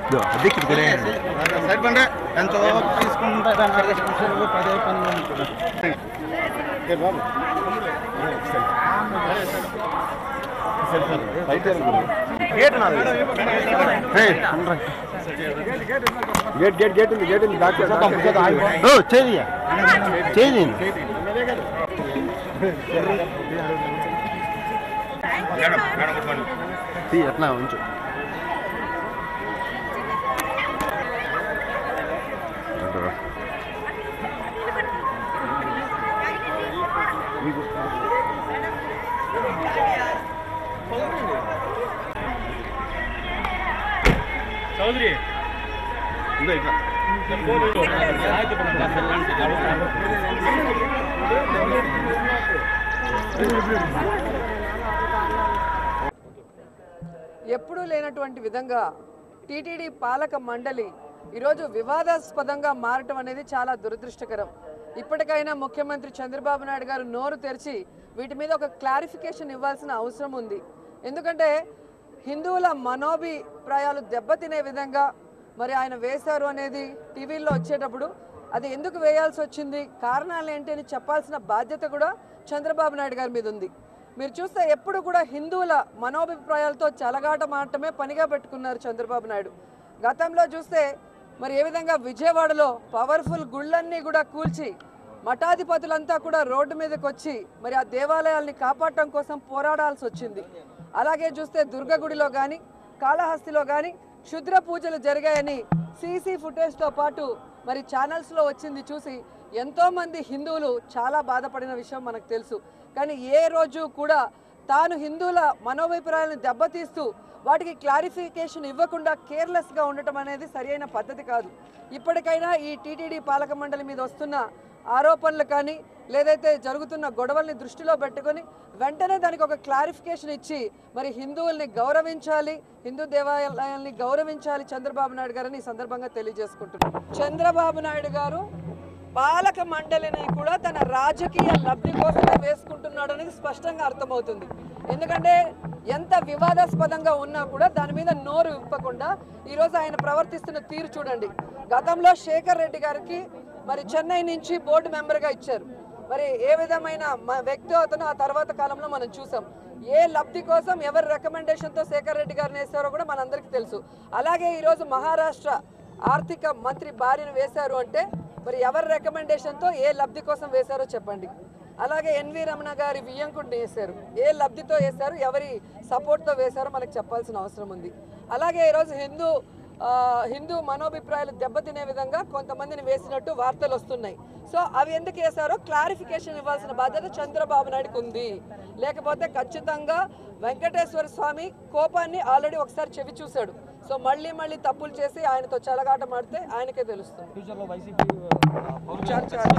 అద్దెకి కూడా సైడ్ బండి ఎంతో తీసుకుంటే పదే గేట్ గేట్ గేట్ ఉంది గేట్ ఉంది చేయండి అట్లా ఉంచు చౌదరి ఎప్పుడూ లేనటువంటి విధంగా టీటీడీ పాలక మండలి ఈరోజు వివాదాస్పదంగా మారటం అనేది చాలా దురదృష్టకరం. ఇప్పటికైనా ముఖ్యమంత్రి చంద్రబాబు నాయుడు గారు నోరు తెరిచి వీటి మీద ఒక క్లారిఫికేషన్ ఇవ్వాల్సిన అవసరం ఉంది. ఎందుకంటే హిందువుల మనోభిప్రాయాలు దెబ్బతినే విధంగా మరి ఆయన వేశారు అనేది టీవీల్లో వచ్చేటప్పుడు అది ఎందుకు వేయాల్సి వచ్చింది, కారణాలు ఏంటి అని చెప్పాల్సిన బాధ్యత కూడా చంద్రబాబు నాయుడు గారి మీద ఉంది. మీరు చూస్తే ఎప్పుడు కూడా హిందువుల మనోభిప్రాయాలతో చెలగాట మాటమే పనిగా పెట్టుకున్నారు చంద్రబాబు నాయుడు. గతంలో చూస్తే మరి ఏ విధంగా విజయవాడలో పవర్ఫుల్ గుళ్ళన్నీ కూడా కూల్చి మఠాధిపతులంతా కూడా రోడ్డు మీదకి వచ్చి మరి ఆ దేవాలయాల్ని కాపాడటం కోసం పోరాడాల్సి వచ్చింది. అలాగే చూస్తే దుర్గగుడిలో కానీ కాళహస్తిలో కానీ క్షుద్ర పూజలు జరిగాయని సీసీ ఫుటేజ్తో పాటు మరి ఛానల్స్లో వచ్చింది చూసి ఎంతోమంది హిందువులు చాలా బాధపడిన విషయం మనకు తెలుసు. కానీ ఏ రోజు కూడా తాను హిందువుల మనోభిప్రాయాలను దెబ్బతీస్తూ వాటికి క్లారిఫికేషన్ ఇవ్వకుండా కేర్లెస్గా ఉండటం అనేది సరైన పద్ధతి కాదు. ఇప్పటికైనా ఈ టీటీడీ పాలక మండలి మీద వస్తున్న ఆరోపణలు కానీ లేదైతే జరుగుతున్న గొడవల్ని దృష్టిలో పెట్టుకొని వెంటనే దానికి ఒక క్లారిఫికేషన్ ఇచ్చి మరి హిందువుల్ని గౌరవించాలి, హిందూ దేవాలయాల్ని గౌరవించాలి చంద్రబాబు నాయుడు గారని ఈ సందర్భంగా తెలియజేసుకుంటున్నారు. చంద్రబాబు నాయుడు గారు పాలక మండలిని కూడా తన రాజకీయ లబ్ధి కోసమే వేసుకుంటున్నాడు అనేది స్పష్టంగా అర్థమవుతుంది. ఎందుకంటే ఎంత వివాదాస్పదంగా ఉన్నా కూడా దాని మీద నోరు విప్పకుండా ఈరోజు ఆయన ప్రవర్తిస్తున్న తీరు చూడండి. గతంలో శేఖర్ రెడ్డి గారికి మరి చెన్నై నుంచి బోర్డు మెంబర్గా ఇచ్చారు. మరి ఏ విధమైన వ్యక్తి అతను ఆ తర్వాత కాలంలో మనం చూసాం. ఏ లబ్ధి కోసం ఎవరి రికమెండేషన్తో శేఖర్ రెడ్డి గారిని వేశారో కూడా మనందరికీ తెలుసు. అలాగే ఈరోజు మహారాష్ట్ర ఆర్థిక మంత్రి భార్యను వేశారు అంటే మరి ఎవరి రికమెండేషన్తో ఏ లబ్ధి కోసం వేశారో చెప్పండి. అలాగే ఎన్వి రమణ గారి వియ్యంకుడిని వేశారు, ఏ లబ్ధితో వేశారు, ఎవరి సపోర్ట్తో వేశారో మనకు చెప్పాల్సిన అవసరం ఉంది. అలాగే ఈరోజు హిందూ మనోభిప్రాయాలు దెబ్బతినే విధంగా కొంతమందిని వేసినట్టు వార్తలు వస్తున్నాయి. సో అవి ఎందుకు వేశారో క్లారిఫికేషన్ ఇవ్వాల్సిన బాధ్యత చంద్రబాబు నాయుడుకు ఉంది. లేకపోతే ఖచ్చితంగా వెంకటేశ్వర స్వామి కోపాన్ని ఆల్రెడీ ఒకసారి చెవి చూశాడు. సో మళ్ళీ మళ్ళీ తప్పులు చేసి ఆయనతో చెలగాట మాడితే ఆయనకే తెలుస్తుంది.